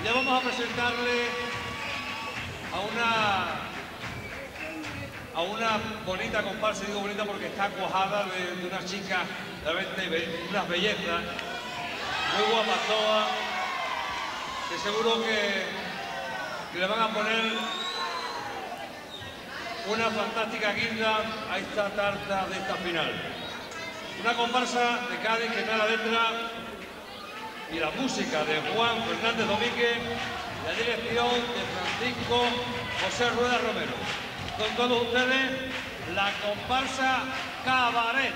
Ya vamos a presentarle a una bonita comparsa, digo bonita porque está cuajada de unas chicas, realmente unas bellezas, muy guapas todas, que seguro que le van a poner una fantástica guinda a esta tarta de esta final. Una comparsa de Cádiz que trae la letra y la música de Juan Fernández Domínguez, la dirección de Francisco José Rueda Romero. Con todos ustedes, la comparsa Cabaret.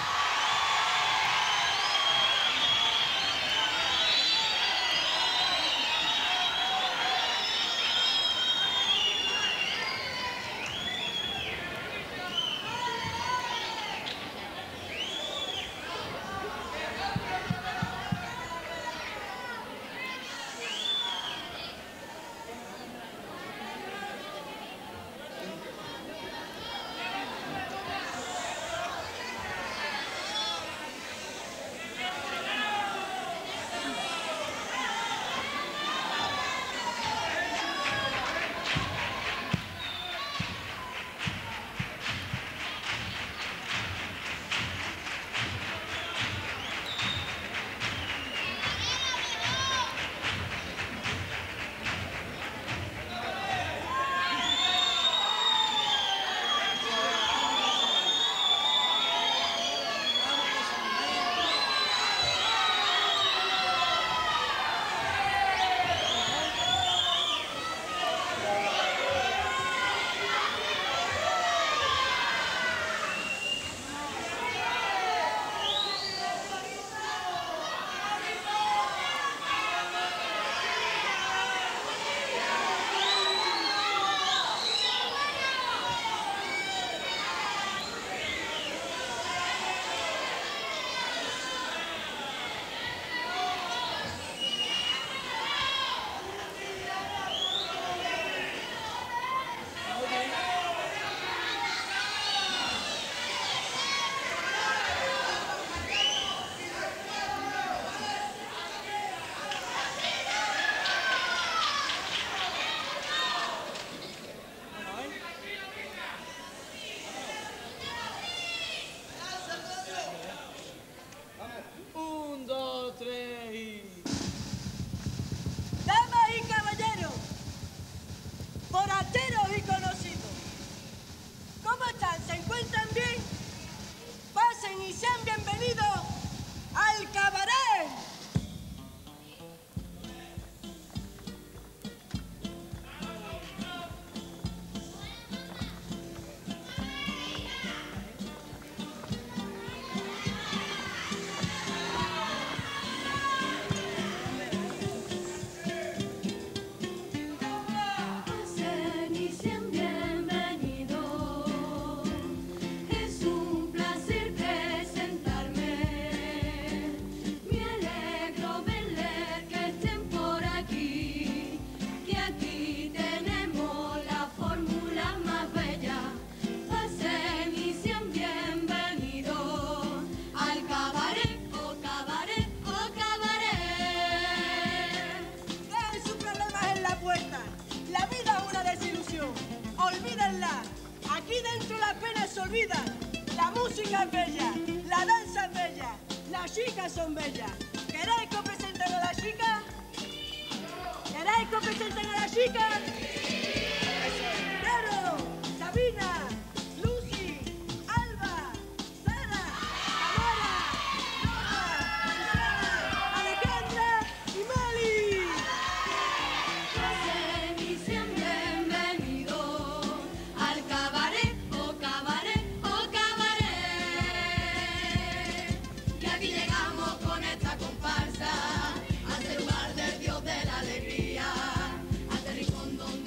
La música es bella, la danza es bella, las chicas son bellas. ¿Queréis que os presenten a las chicas? ¿Queréis que os presenten a las chicas? Caro, Sabina, Lucy, Alba, Sara, Tamara, Nora, Susana, Alejandra y Mali. Pasen y sean bienvenidos al cabaret, oh cabaret, oh cabaret. Y aquí llegamos con esta comparsa a ser lugar del Dios de la alegría, a este rincón donde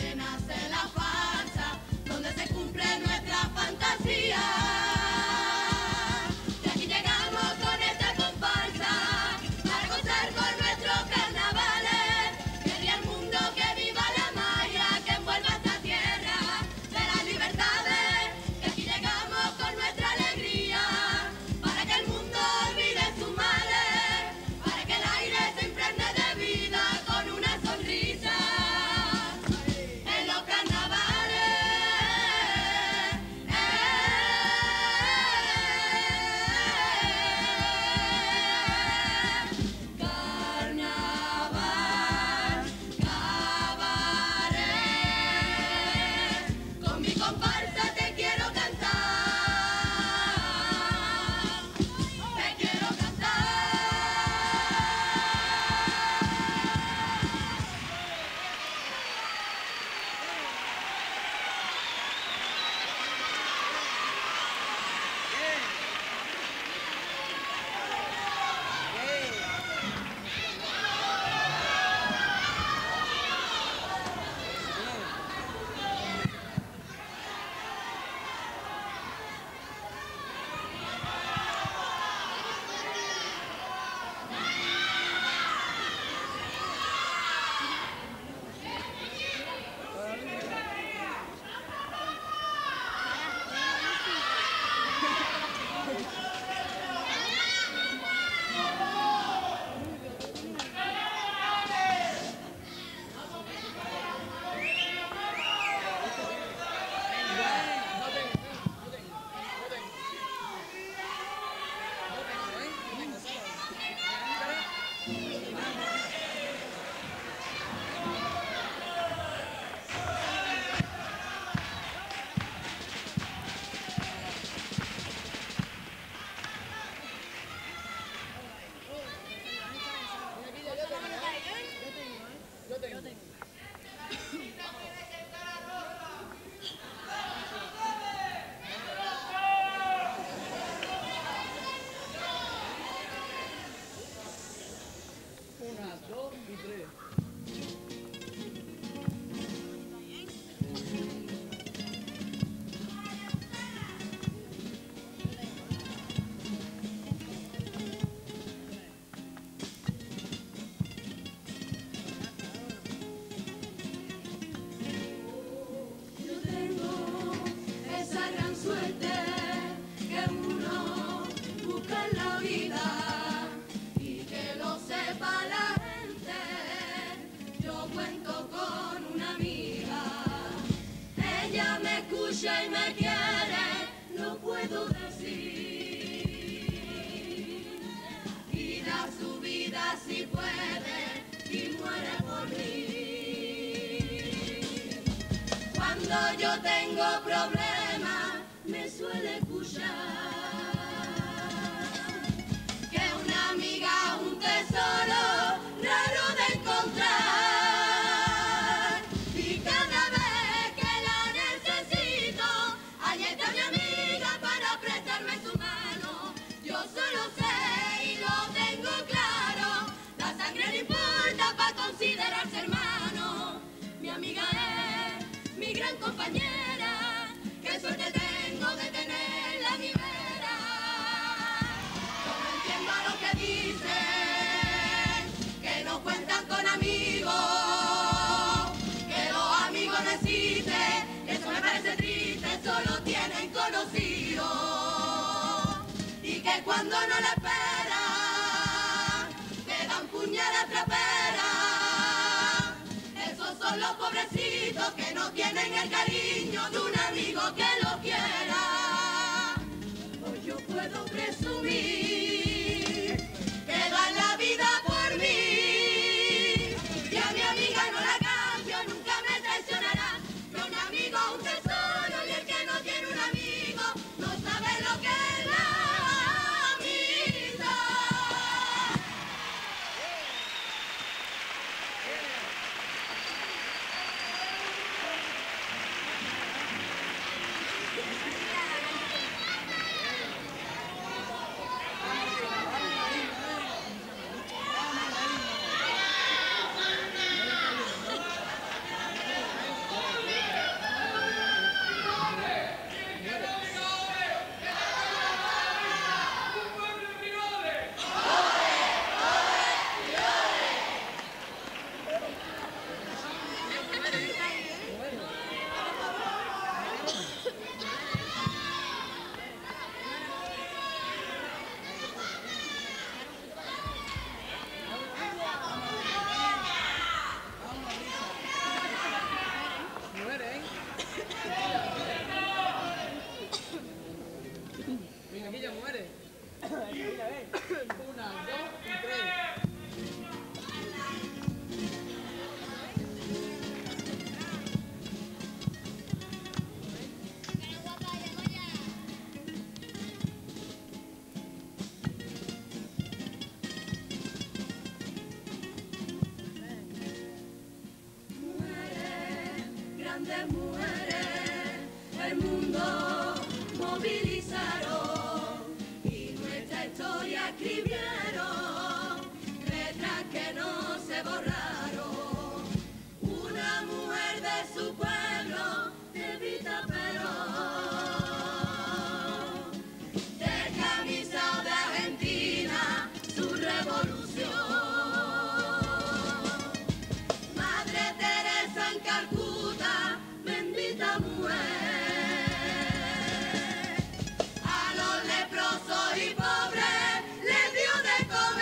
cuando yo tengo problemas me suele escuchar que una amiga es un tesoro raro de encontrar, y cada vez que la necesito allí está mi amiga para prestarme su mano. Yo solo sé y lo tengo claro, la sangre no importa para considerarse hermano. Mi amiga es mi gran compañera, qué suerte tengo de tenerla a mi vera. Yo no entiendo lo que dicen, que no cuentan con amigos, que los amigos no existen, eso me parece triste, solo tienen conocidos, y que cuando no la esperan, te dan puñalas traperas. Esos son los pobrecitos que no tienen el cariño de un amigo que lo quiera. Hoy yo puedo presumir que dan la vida por mí, y a mi amiga no la cambio, nunca me traicionará. Que un amigo es un tesoro, y el que no tiene un amigo no sabe lo que es la amistad. Grandes mujeres, el mundo movilizaron y nuestra historia escribieron, letras que no se borraron. Una mujer de su pueblo, Evita Perón, de camisa de Argentina, su revolución. Madre Teresa en Calcuta, bendita mujer, a los leprosos y pobres les dio de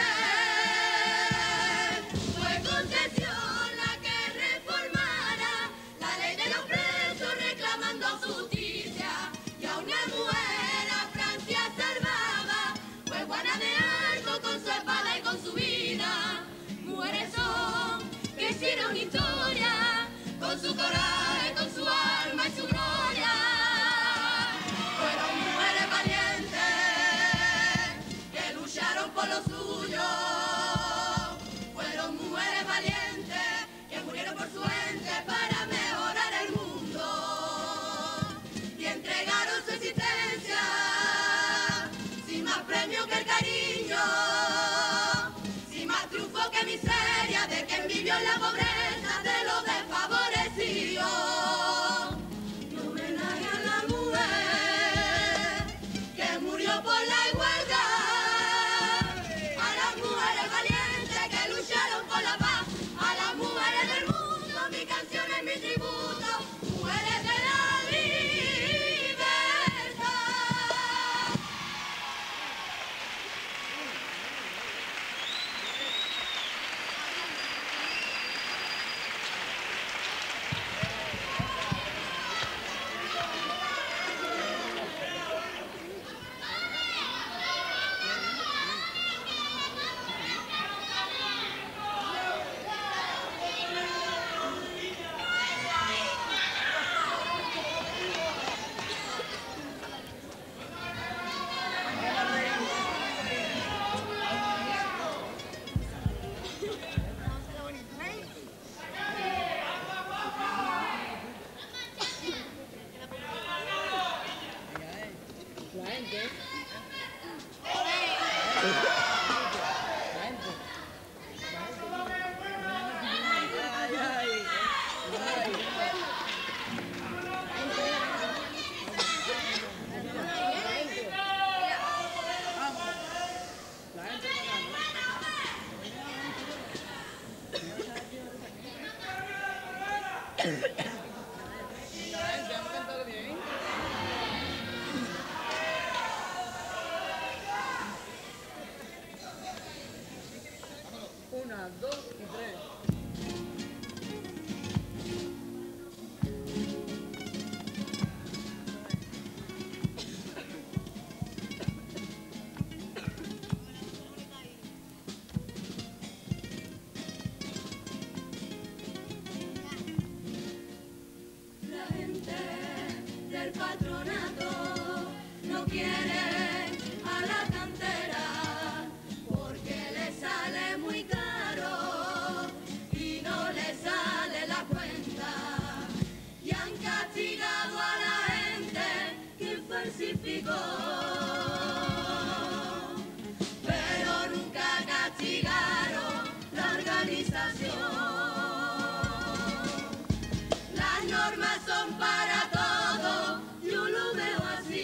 comer. Fue Concesión la que reformara la ley de los presos reclamando justicia, y a una mujer a Francia salvaba. Fue Juana de Arco con su espada y con su vida. Mujeres son que hicieron historia con su coraje, con su alma y su gloria. Fueron mujeres valientes que lucharon por lo suyo. Fueron mujeres valientes que murieron por su gente para mejorar el mundo, y entregaron su existencia sin más premio que el cariño, sin más triunfo que miseria de quien vivió en la pobreza de los desfavorecidos. Una, dos y tres. La gente del patronato no quiere a la cantera porque le sale muy caro y no le sale la cuenta. Y han castigado a la gente que falsificó, pero nunca castigaron la organización. Las normas son para todos, yo lo veo así.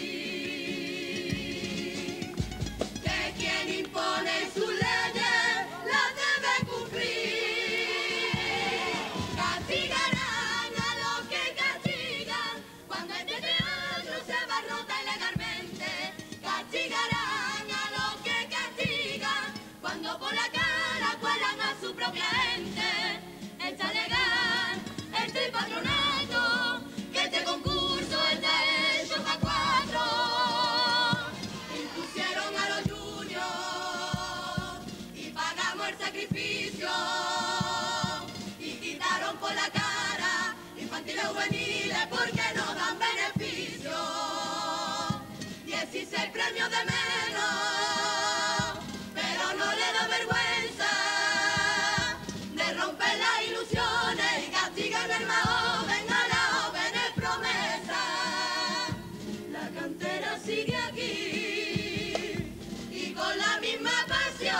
Que quien impone sus leyes las debe cumplir. Castigarán a los que castigan cuando este teatro se abarrota ilegalmente. Castigarán a los que castigan cuando por la cara cuelan a su propia gente. Está legal este patronato, que este concurso está hecho para cuatro. Impusieron a los juniors y pagamos el sacrificio. Y quitaron por la cara infantiles juveniles porque no dan beneficio. 16 premios de menos, pero no le da vergüenza de romper las ilusiones y castigan al más joven, a la joven es promesa. La cantera sigue aquí y con la misma pasión.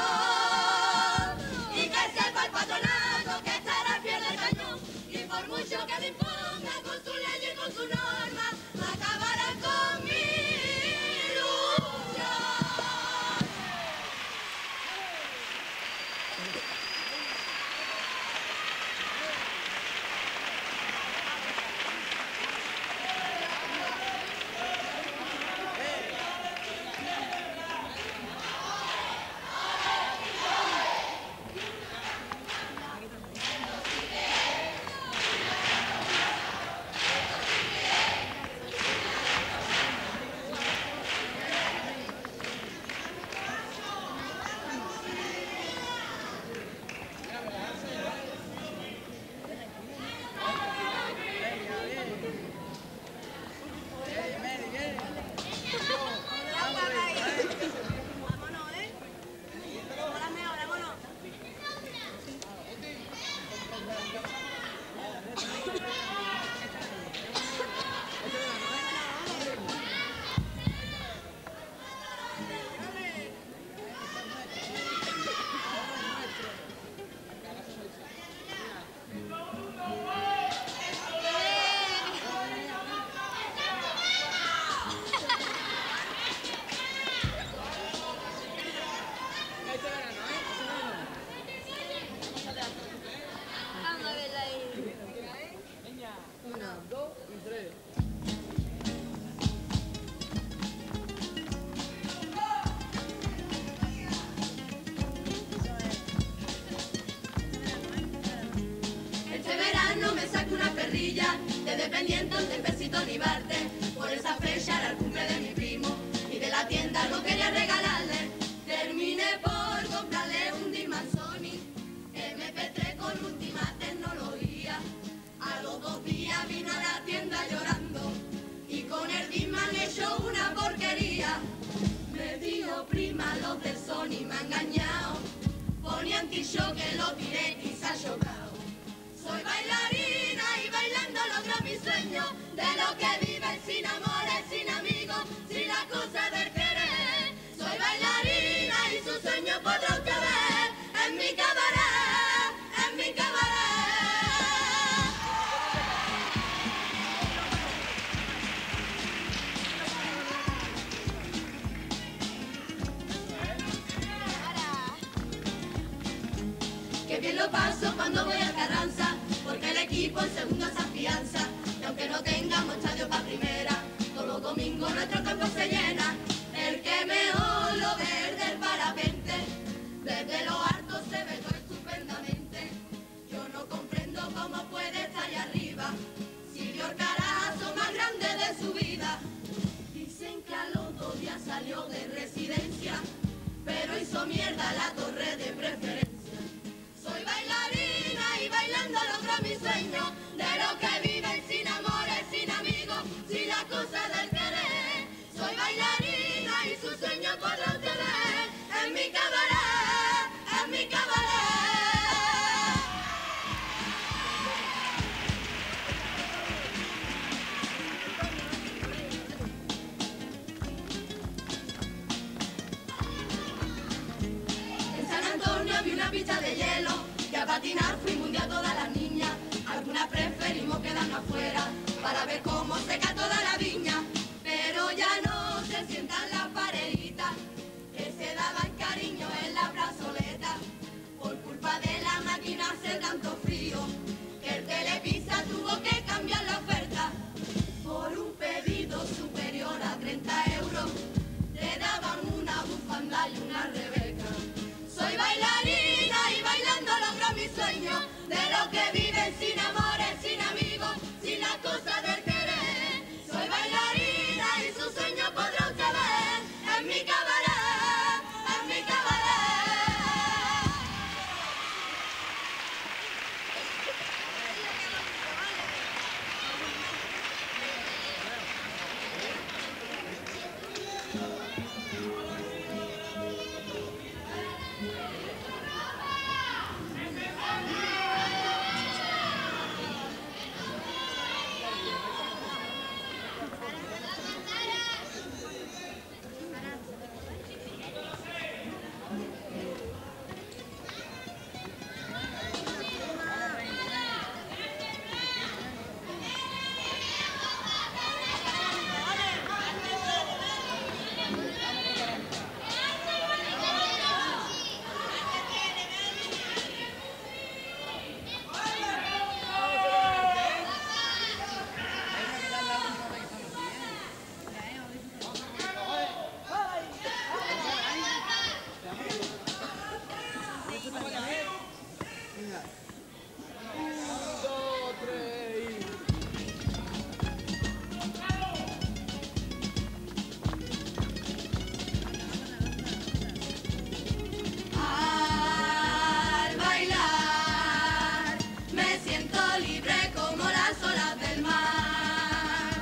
Y que sepa el patronato que estará al pie del cañón. Y por mucho que le impongan con su ley y con su norma, acabarán con mi ilusión. Vámonos, ¿eh? Ahora mejor, vámonos. Vamos a verla ahí. Una, dos y tres. Este verano me saco una perrilla de dependientes de Pesito ni Barte. Por esa fecha era el cumple de mi primo y de la tienda algo quería regalarle. Terminé por comprarle un Discman Sony MP3 con última tecnología. A los 2 días vino a la tienda llorando y con el Discman hecho una porquería. Me dijo, prima, los de Sony me han engañado. Ponía anti-shock que lo tiré y se ha chocado. Soy bailarina y bailando logro mi sueño de lo que viven sin amores, sin amigos, sin la cosa del querer. Soy bailarina y su sueño podrá usted ver en mi cabaret, en mi cabaret. Qué bien lo paso cuando voy a Carranza, porque el equipo en segundo se logro mi sueño, de lo que viven sin amores, sin amigos, sin la cosa del querer. Soy bailarina y su sueño podrá usted ver en mi cabaret, en mi cabaret. En San Antonio vi una pista de hielo, que a patinar fuimos un día todas las niñas. Algunas preferimos quedarnos afuera para ver cómo seca toda la viña. Pero ya no se sientan las parejitas que se daban cariño en la plazoleta. Por culpa de la máquina hace tanto frío que el Telepizza tuvo que cambiar la oferta. Por un pedido superior a 30 euros le daban una bufanda y una Rebeca. Soy bailarina y bailando logro mi sueño, de lo que viven sin amores, sin amigos, sin las cosas del querer. Soy bailarina y su sueño podrá usted ver en mi cabaret, en mi cabaret. Al bailar me siento libre como las olas del mar.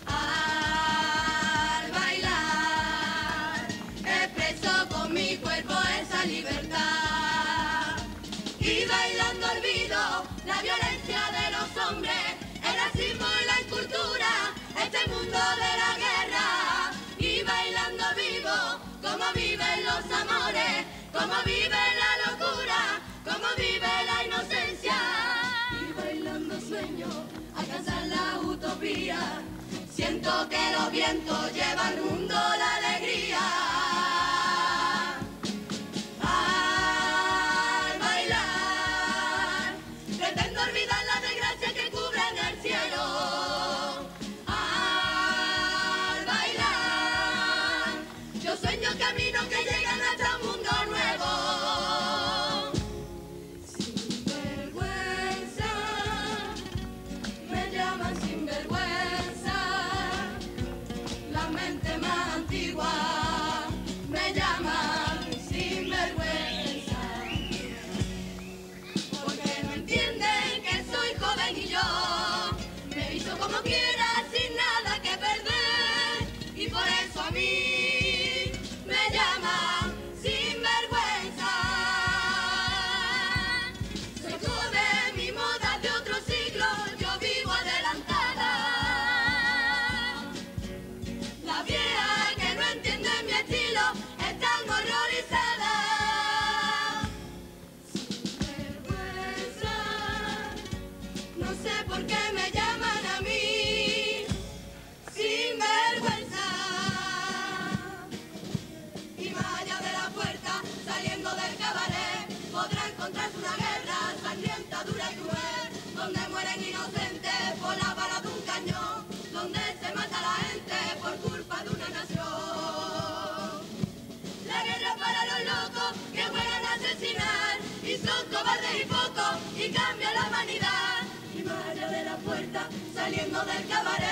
Al bailar expreso con mi cuerpo esa libertad. Y bailando olvido la violencia de los hombres, el racismo y la incultura, este mundo de la guerra. Y bailando vivo como viven los amores, como vive la locura, como vive la inocencia. Y bailando sueño alcanzar la utopía, siento que los vientos llevan al mundo la alegría. Al bailar pretendo olvidar las desgracias que cubren el cielo. Al bailar yo sueño caminos que llegan hasta un mundo nuevo. Sin vergüenza, me llaman sin vergüenza, la mente más antigua me llaman sin vergüenza, porque no entienden que soy joven y yo me visto como quiera sin nada que perder, y por eso a mí me llaman sin vergüenza. Soy joven, mi moda es de otro siglo, yo vivo adelantada. La vieja que no entiende mi estilo están horrorizadas. Sin vergüenza, no sé por qué me llaman a mí sin vergüenza. Y más allá de la puerta, saliendo del cabaret, podrá encontrarse una guerra sangrienta, dura y cruel, donde mueren inocentes por la bala de un cañón, donde se mata a la gente por culpa de una nación. La guerra para los locos que juegan a asesinar y son cobardes y pocos y cambian la humanidad. Y más allá de la puerta, saliendo del cabaret,